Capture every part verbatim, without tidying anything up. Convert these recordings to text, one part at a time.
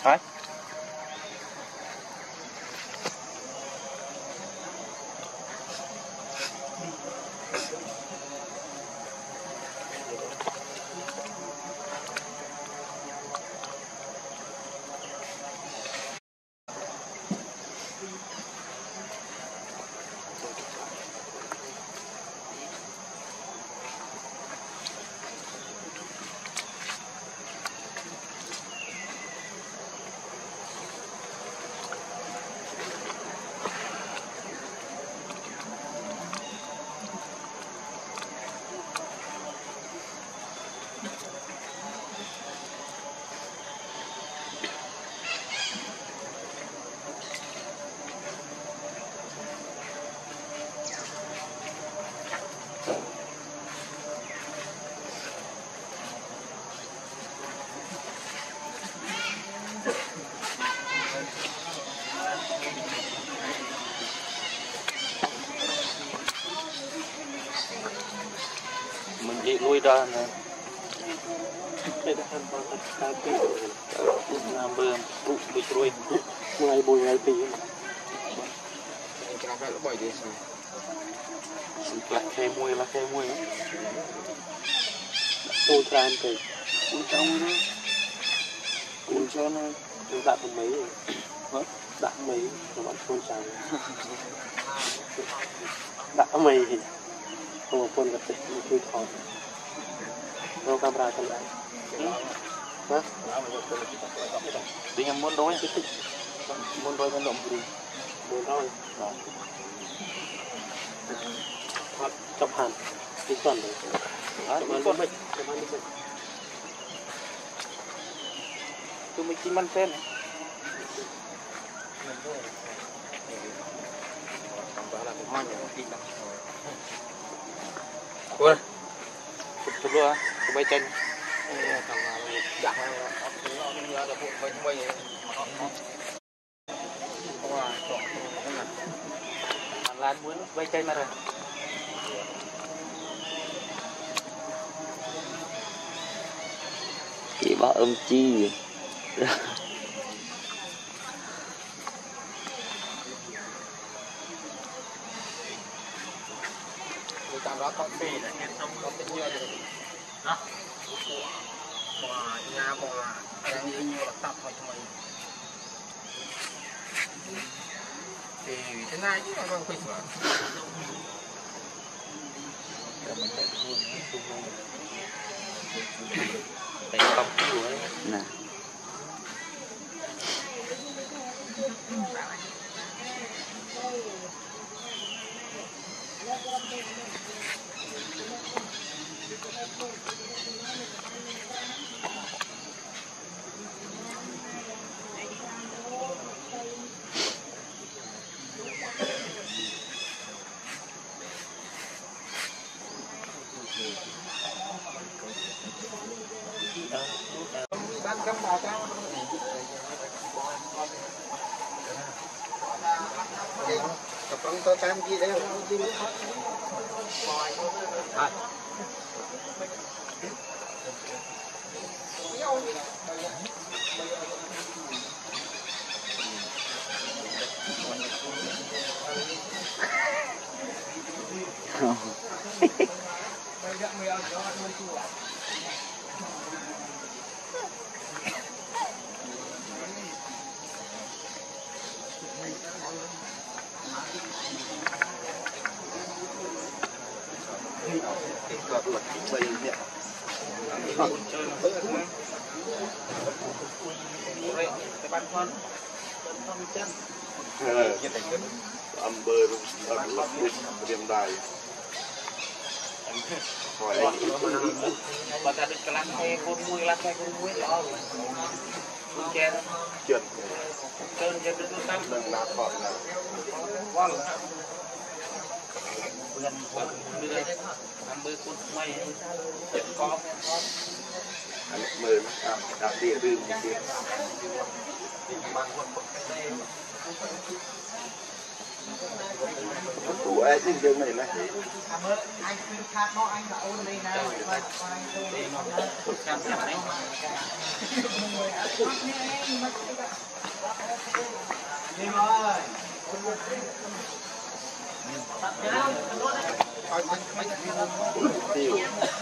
Phải. Mình đi nuôi ra nè. Đây là ăn bao tất cả cái làm bơm bụi bụi ruồi ngày bụi ngày tí. Cái này là bảy đi sao? Là khe muôi là khe muôi. Tôi tràn từ tôi trong nó cuốn cho nó chúng ta cũng mấy rồi đã mấy rồi bọn tôi tràn đã mấy thì không có gặp được tôi thò rồi camera không lại hả tiếng em muốn đói cái tích muốn đói con động gì muốn đói hoặc chọc hàn đi tuần rồi đó đi tuần mình tôi mới chỉ ăn sen ui chụp luôn chụp bay chân lan muốn bay chân mà rồi chị bảo âm chi Cảm đó con phì là hiện trong có tính nhựa được đó mà nhà mà đang như như là tập vào cho mình thì thế này chứ không phải sửa để không nè bán cắm bà ta tập trung tôi cam gì đấy không gì mất hết âm bơ âm lắc điểm đài hỏi bà ta được cái lăng hay con muối lăng hay con muối đó con chè chuyện cơn chè được tam đừng là còn là quan gần đưa ăn bơ con mày chết có anh mời đạp đạp địa rừng kia tụ ai tin dương này này anh cứ khát nó anh là ôn đây nào đi rồi tiêu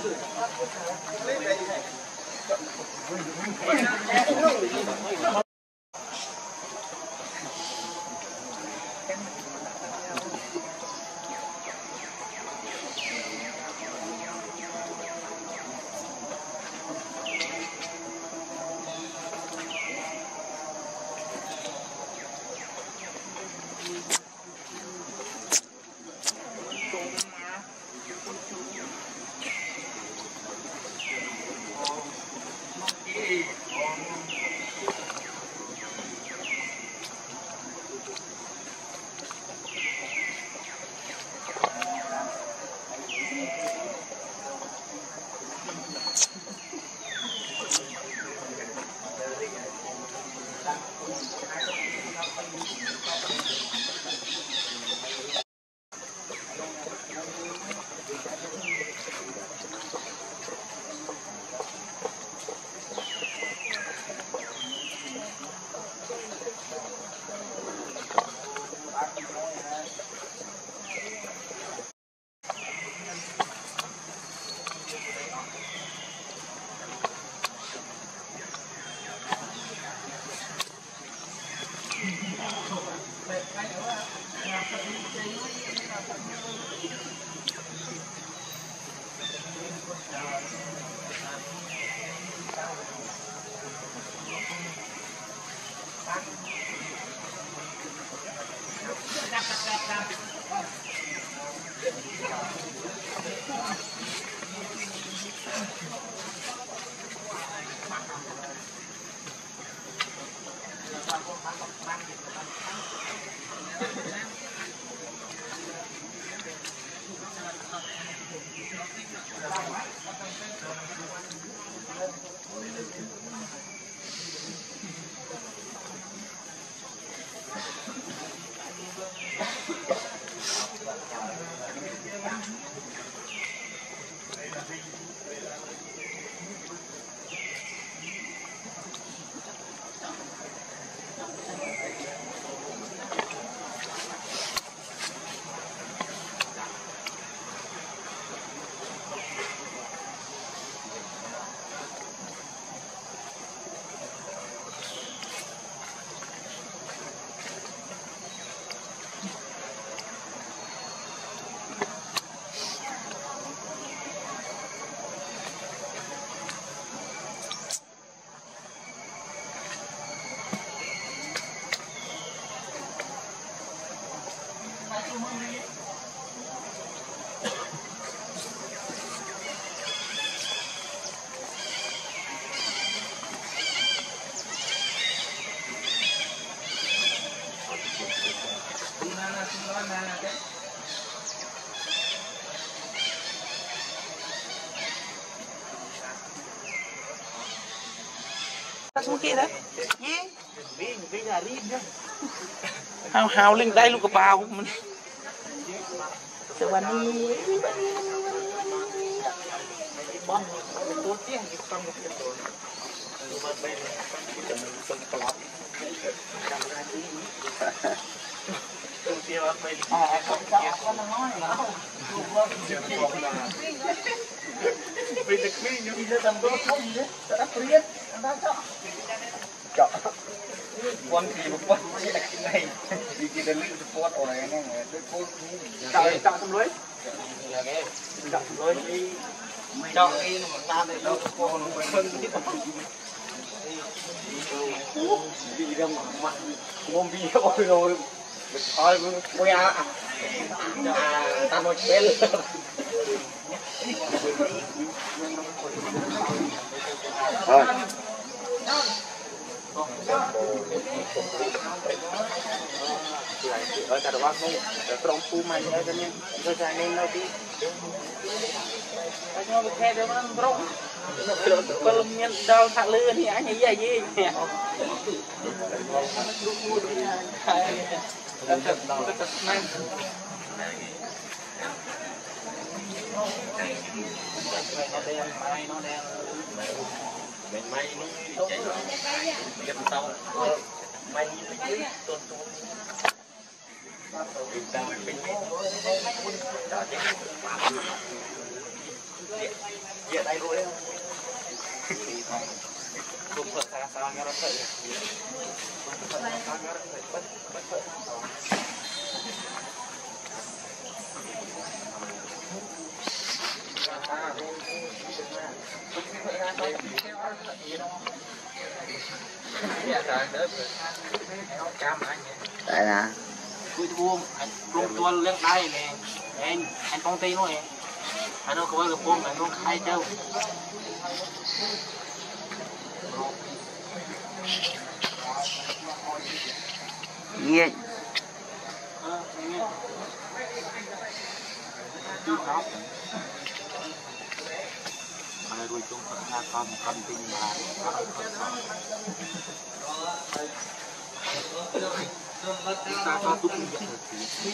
Xuống kia đó hào hào lên đây luôn cái bao mình từ ban đi bom tôi tiếc cái con một cái rồi tôi tiếc ở bên à con con nó nói là vì thực mi như đi tầm đó không gì đấy đã biết đã cho cho con thì một con chỉ là cái này thì chỉ là lưu support ở này này cái con chọn chọn trong lưới chọn lưới đi chọn đi mà ta để đâu con nó phải hơn cái bị ra mặt ngôm bị ôi rồi ôi ôi à ta nói chết thôi ở tại đó không trong khu mày ở đây tôi ra nên đâu đi anh nói khe đó nó rộng kalau miền đào thạc lư thì anh ấy gì gì Dạ đây rồi. Không phải sao sao nghe nó sợ. Tại là Cúi buông, anh buông tuôn lên đây nè. Anh anh công ty nó nè. Anh nó có được buông anh nó khai châu. nghe Ờ, nghe. Chú khóc. Ai rồi chung phải ra con con tinh mà. Ta có túc nhận được thì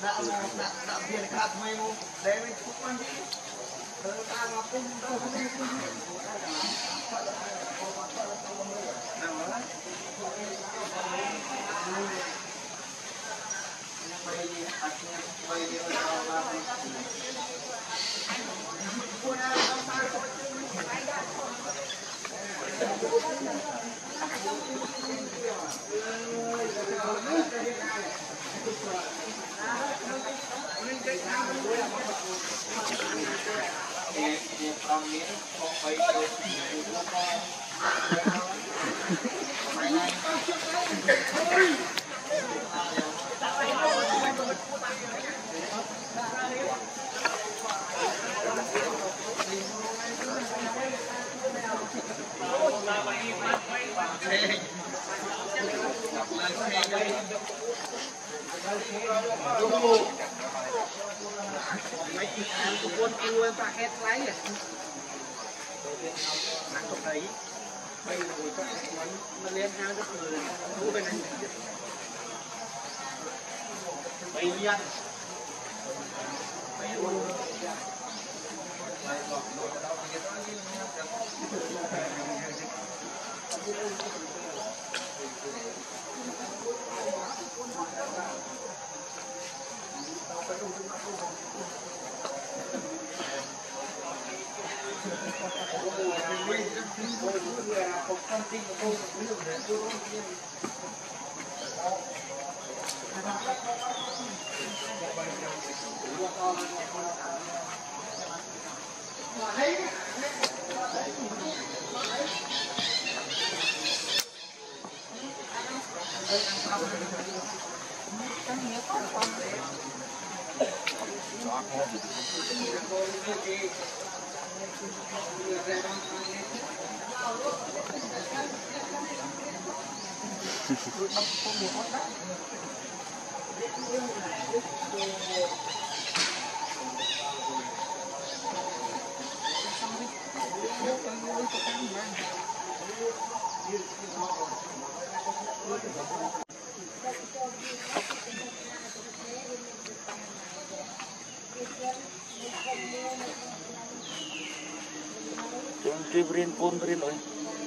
Cuy brin pun brin oi.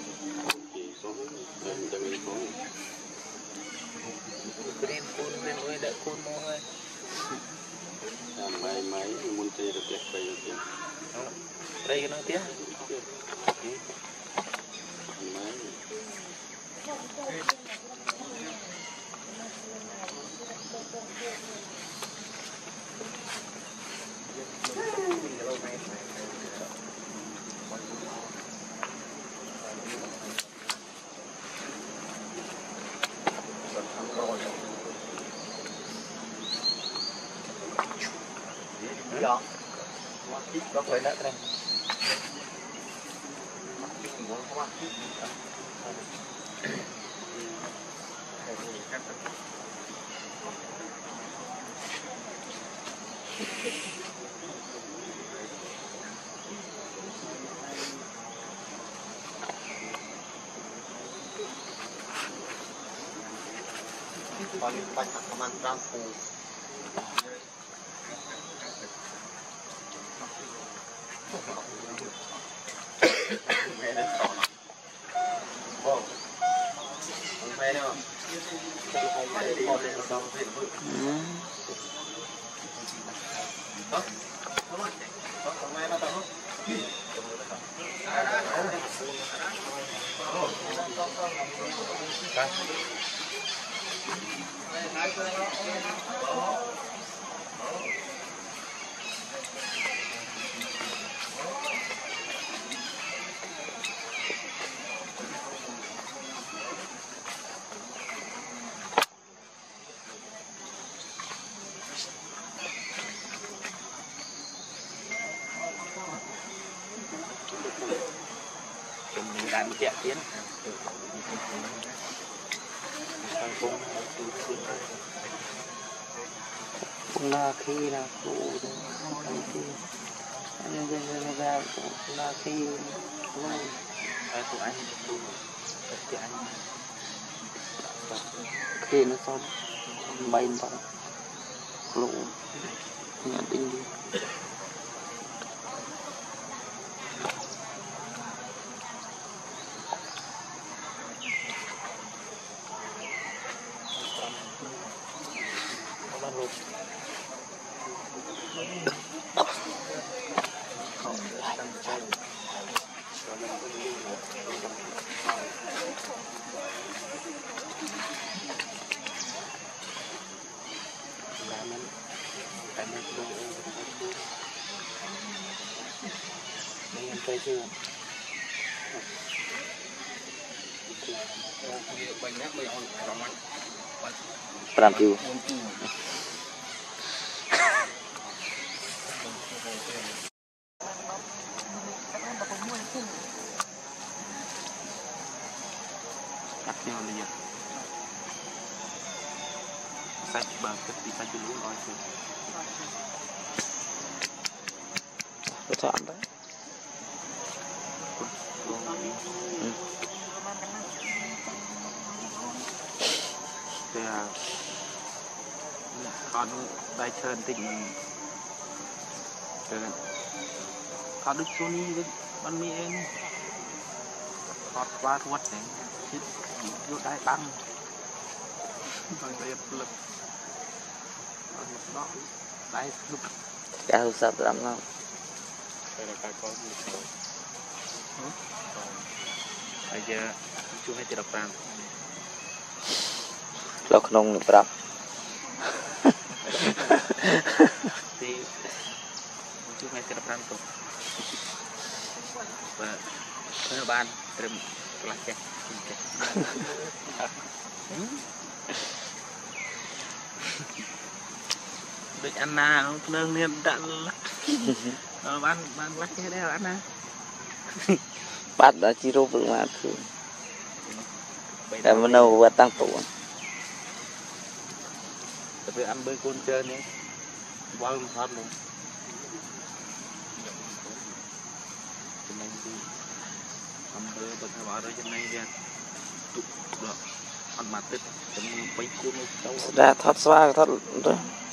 Brin pun brin oi dak pun mo oi. Mai mai mun teh được đẹp vậy chứ. Đây cái nó tía. Mai. Đó. Có phải đã đây. còn bánh hạt man ram phù mẹ đấy wow mẹ đâu đại một chạy tiến cũng là khi là cụ khi nhân dân dân ra cũng là khi luôn của anh của anh khi nó xong bay vào lũ nhận định đi thấy chưa? Làm chiều. Cắt nhau là gì? Sạch bờ cất đi sạch lũ nói chưa? Có chọn đấy. Ừ. Thì à, con đại sơn tỉnh con đức Sony với ban mi em con qua thuốc này chết vô đại tăng rồi đẹp lực đó đại lực cả hữu sắp lắm không đây là cái con gì bây giờ chú hay đọcram lọc nông được đọc thì chú hay đọc ram tục và thưa ban trầm là cái được ăn na nương niệm đặn ban ban lắc cái đấy ăn na bắt đã chỉ rô vững mà cứ em đâu và tăng tuổi tapi ăn bơi con chơi nhé bao nhiêu phát luôn nên đi ăn bơi bơi theo bảo rồi cho nên ra tụt được ăn mặt tết tụi bấy cuốn ra thoát xóa thoát rồi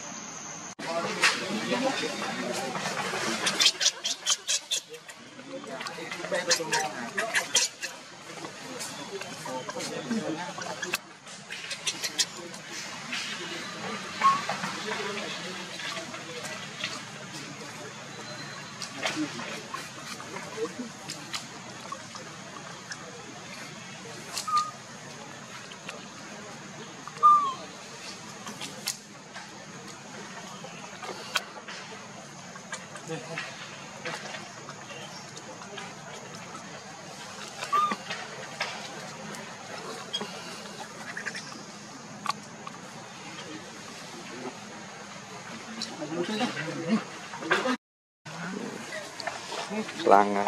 lang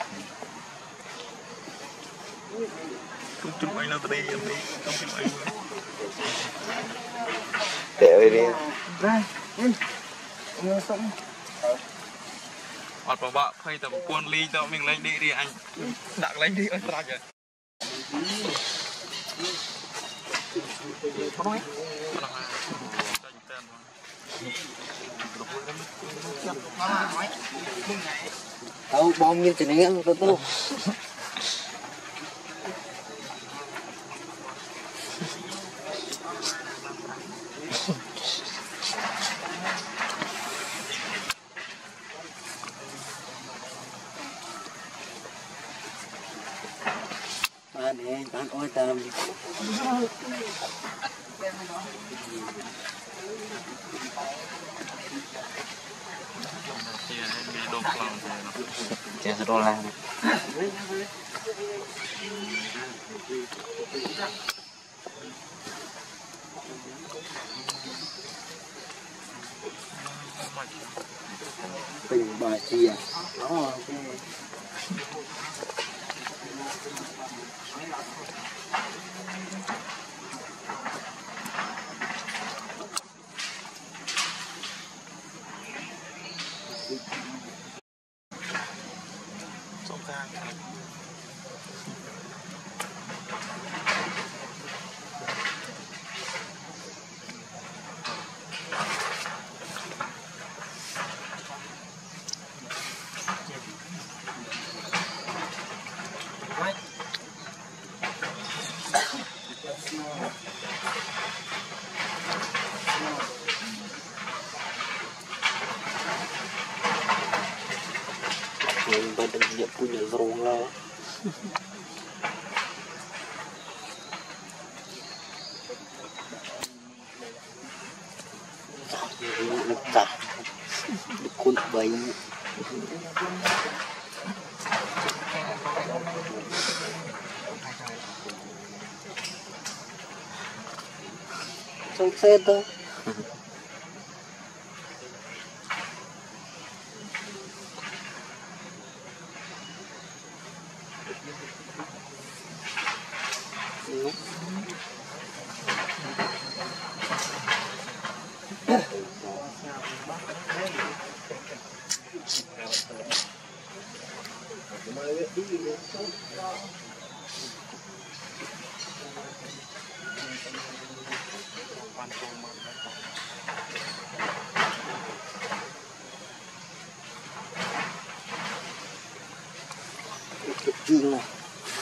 chụp ảnh nào đây em đi không chụp ảnh để đi ra mua xong ọt vào bạ hay tầm quân ly cho mình lên đi đi anh đặt lên đi ơi ra kìa nói tao bom như thế này tao tao ba nè bạn ôi tầm Chè đô la tình bà chị à đó mình vẫn được nhận punya rong lah tak dukun bayi trong xe thôi chuyện này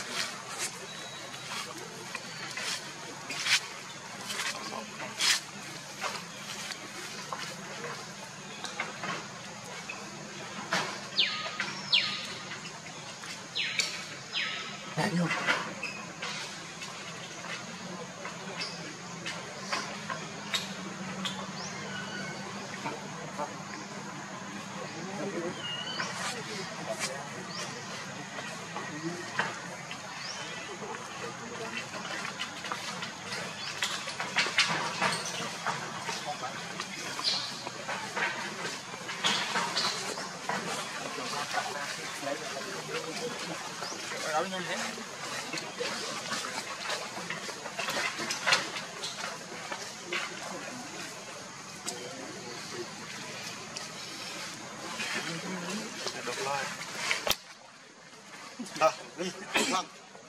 đó đi vâng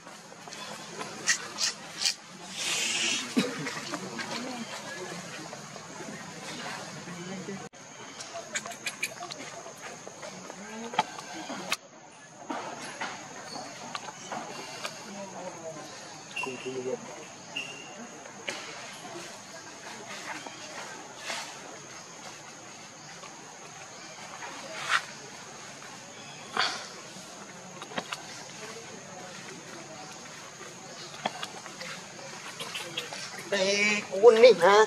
cùng đi vậy đây cuốn đi hả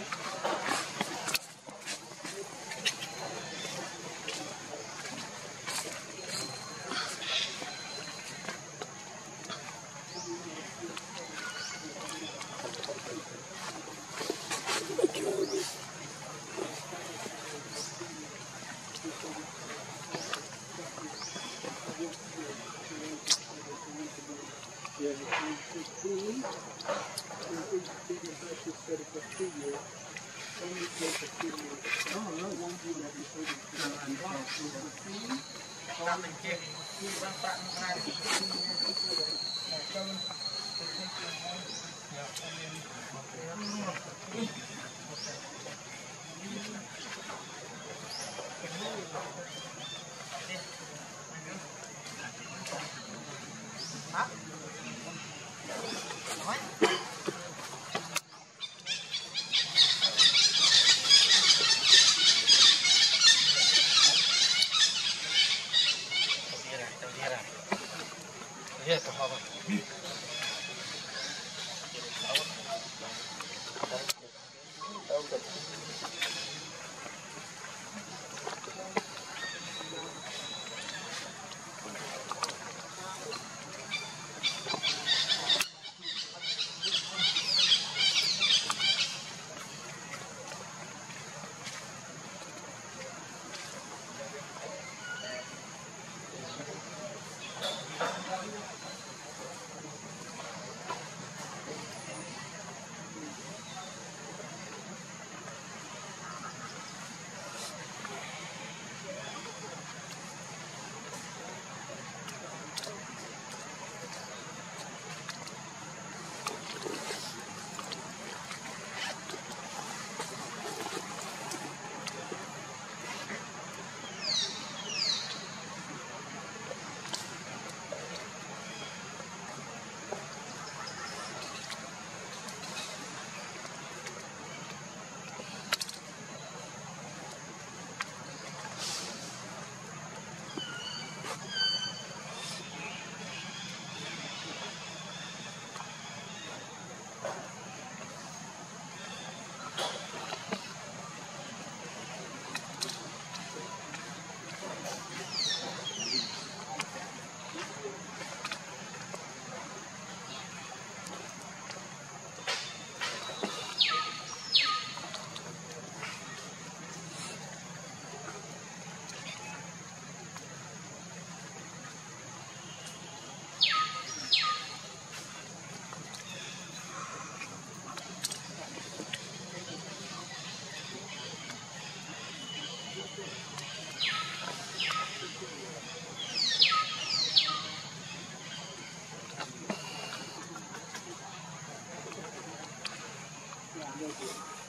Thank you.